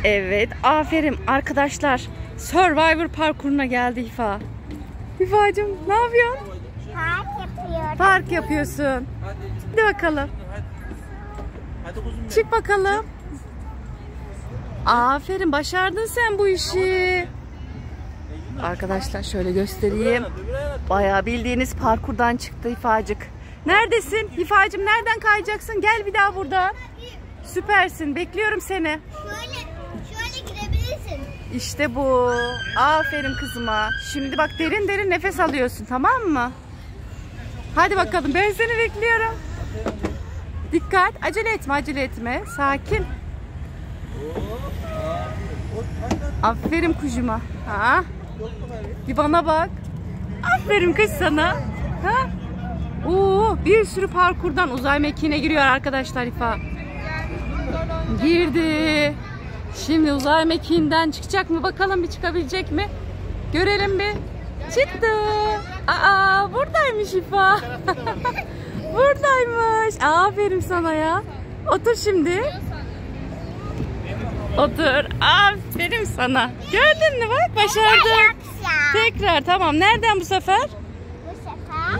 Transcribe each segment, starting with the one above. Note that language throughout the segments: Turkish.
Evet, aferin arkadaşlar. Survivor parkuruna geldi Hifa. Hifacığım ne yapıyorsun? Park yapıyorum. Park yapıyorsun. Hadi bakalım. Çık bakalım. Aferin, başardın sen bu işi. Arkadaşlar şöyle göstereyim. Bayağı bildiğiniz parkurdan çıktı Hifacık. Neredesin? Hifacığım nereden kayacaksın? Gel bir daha buradan. Süpersin. Bekliyorum seni. Şöyle girebilirsin. İşte bu. Aferin kızıma. Şimdi bak derin derin nefes alıyorsun, tamam mı? Hadi bakalım, ben seni bekliyorum. Dikkat. Acele etme, acele etme. Sakin. Aferin kuşuma. Ha? Bir bana bak. Aferin kız sana. Ha? Oo, bir sürü parkurdan uzay mekiğine giriyor arkadaşlar Hifa. Girdi. Şimdi uzay mekiğinden çıkacak mı? Bakalım bir çıkabilecek mi? Görelim bir. Çıktı. Aa, buradaymış Hifa. Buradaymış. Aferin sana ya. Otur şimdi. Otur. Aferin sana. Gördün mü bak, başardın. Tekrar, tamam. Nereden bu sefer? Bu sefer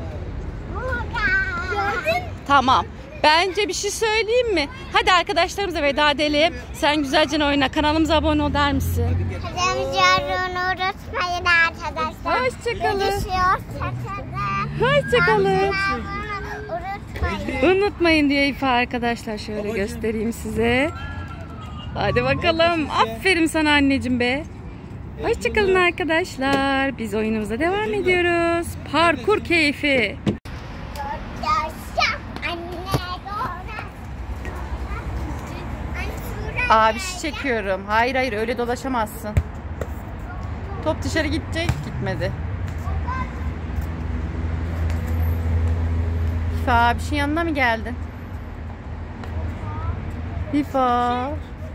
burada. Gördün mü? Tamam. Bence bir şey söyleyeyim mi? Hadi arkadaşlarımıza veda edelim. Sen güzelce oyna. Kanalımıza abone ol der misin? Yarın unutmayın arkadaşlar. Hoşçakalın. Hoşçakalın. Hoşçakalın. Unutmayın. Unutmayın diye Hifa arkadaşlar. Şöyle göstereyim size. Hadi bakalım. Aferin sana anneciğim be. Hoşçakalın arkadaşlar. Biz oyunumuza devam ediyoruz. Parkur keyfi. Abi çekiyorum. Hayır hayır, öyle dolaşamazsın. Top dışarı gidecek. Gitmedi. Hifa abişin yanına mı geldin? Hifa.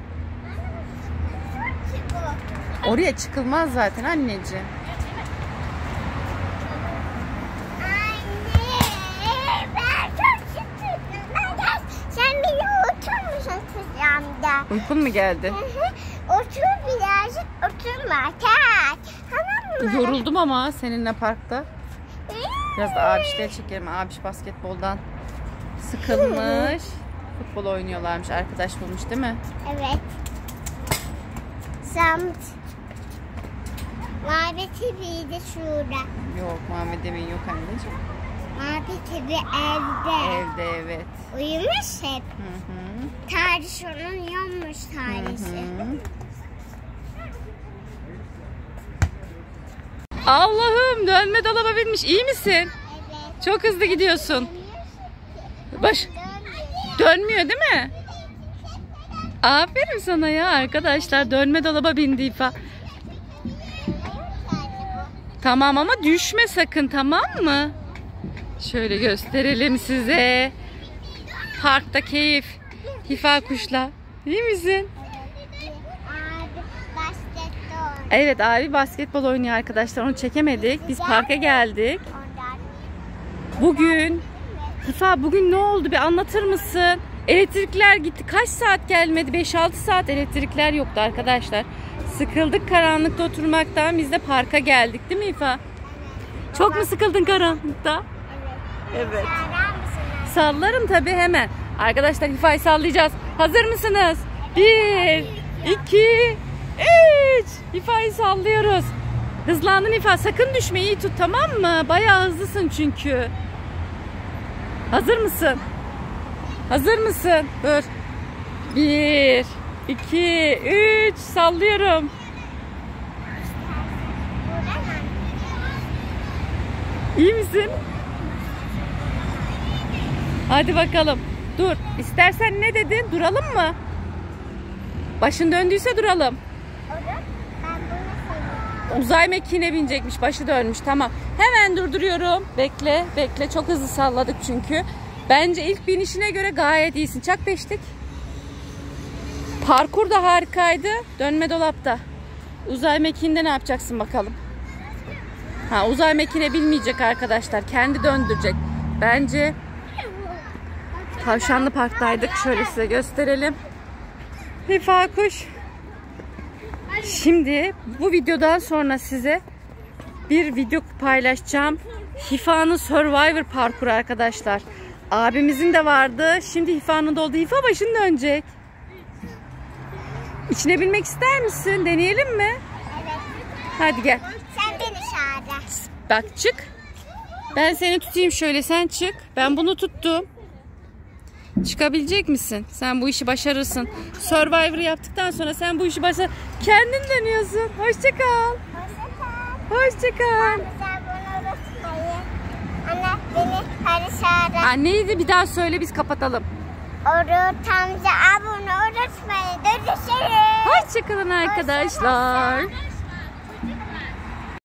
Oraya çıkılmaz zaten anneciğim. Sen beni oturmuşsun kızımda. Uykun mu geldi? Otur birazcık, oturma. Tak. Tamam mı? Yoruldum ama seninle parkta. Biraz da abişleri çekelim. Abiş basketboldan sıkılmış. Futbol oynuyorlarmış. Arkadaş bulmuş değil mi? Evet. Samt. Mavi TV de şurada. Yok, Muhammed Emin yok anneciğim. Mavi TV evde. Evde, evet. Uyumuş hep. Hı. Tarih onun yanmış tarihi. Allah'ım, dönme dolaba binmiş. İyi misin? Evet. Çok hızlı gidiyorsun. Dönmüyor değil mi? Aferin sana ya arkadaşlar. Dönme dolaba bindi Hifa. Tamam ama düşme sakın, tamam mı? Şöyle gösterelim size. Parkta keyif. Hifa kuşla. İyi misin? Abi basketbol. Evet, abi basketbol oynuyor arkadaşlar. Onu çekemedik. Biz parka geldik. Ondan. Bugün Hifa, bugün ne oldu bir anlatır mısın? Elektrikler gitti. Kaç saat gelmedi? 5-6 saat elektrikler yoktu arkadaşlar. Sıkıldık karanlıkta oturmaktan. Biz de parka geldik değil mi Hifa? Çok mu sıkıldın karanlıkta? Evet. Sarar mısınız? Sallarım tabii, hemen. Arkadaşlar Hifa'yı sallayacağız. Hazır mısınız? 1, 2, 3. Hifa'yı sallıyoruz. Hızlandın Hifa. Sakın düşme, iyi tut, tamam mı? Bayağı hızlısın çünkü. Hazır mısın? Hazır mısın? Dur. 1, 2, 3. Sallıyorum. İyi misin? Hadi bakalım. Dur. İstersen ne dedin? Duralım mı? Başın döndüyse duralım. Ben bunu seviyorum. Uzay mekiğine binecekmiş. Başı dönmüş. Tamam. Hemen durduruyorum. Bekle. Bekle. Çok hızlı salladık çünkü. Bence ilk binişine göre gayet iyisin. Çak beşlik. Parkur da harikaydı. Dönme dolapta. Uzay mekiğinde ne yapacaksın bakalım? Ha, uzay mekiğine binmeyecek arkadaşlar. Kendi döndürecek. Bence Tavşanlı Park'taydık. Şöyle size gösterelim. Hifa kuş. Şimdi bu videodan sonra size bir video paylaşacağım. Hifa'nın Survivor parkuru arkadaşlar. Abimizin de vardı. Şimdi Hifa'nın da oldu. Hifa başın dönecek. İçine binmek ister misin? Deneyelim mi? Evet. Hadi gel. Sen beni çağır. Bak çık. Ben seni tutayım şöyle, sen çık. Ben bunu tuttum. Çıkabilecek misin? Sen bu işi başarırsın. Survivor'ı yaptıktan sonra sen bu işi başar. Kendin dönüyorsun. Hoşça kal. Hoşça kal. Sen bunu unutmayın. Anne beni hadi çağır. Anneyi de bir daha söyle, biz kapatalım. Orut amca abone unutmayın. Görüşürüz. Hoşça kalın arkadaşlar.